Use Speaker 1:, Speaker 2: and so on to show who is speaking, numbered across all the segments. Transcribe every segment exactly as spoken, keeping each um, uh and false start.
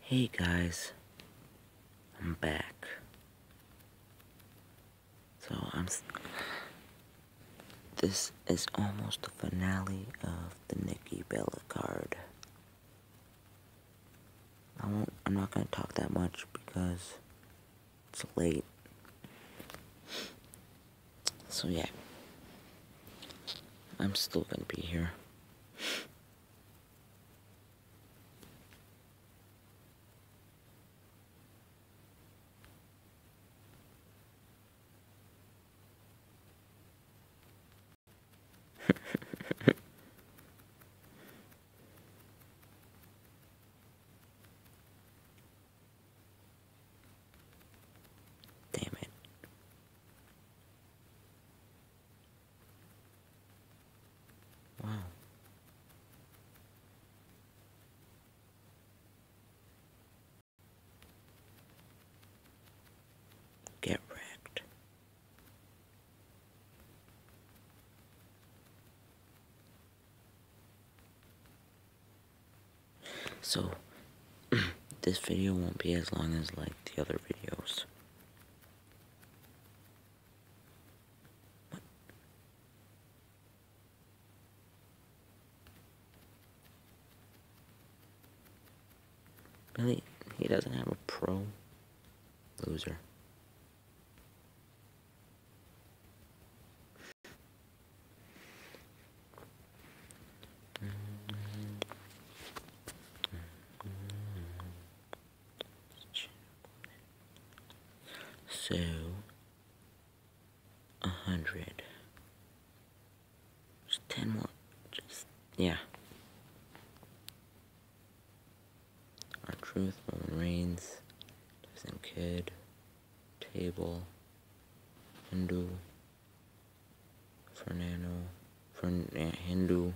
Speaker 1: Hey guys, I'm back. So I'm. This is almost the finale of the Nikki Bella card. I won't. I'm not gonna talk that much because it's late. So yeah, I'm still gonna be here. Damn it. Wow. Get wrecked. So, this video won't be as long as like the other videos. What? Really? He doesn't have a pro? Loser. So, a hundred. Just ten more. Just, yeah. Our Truth, Roman Reigns, Jason Kidd, Table, Hindu, Fernando, Fern yeah, Hindu.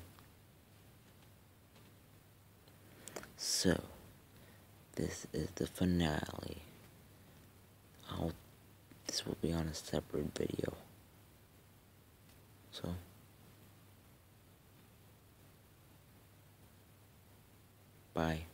Speaker 1: So, this is the finale. I'll, this will be on a separate video. So, bye.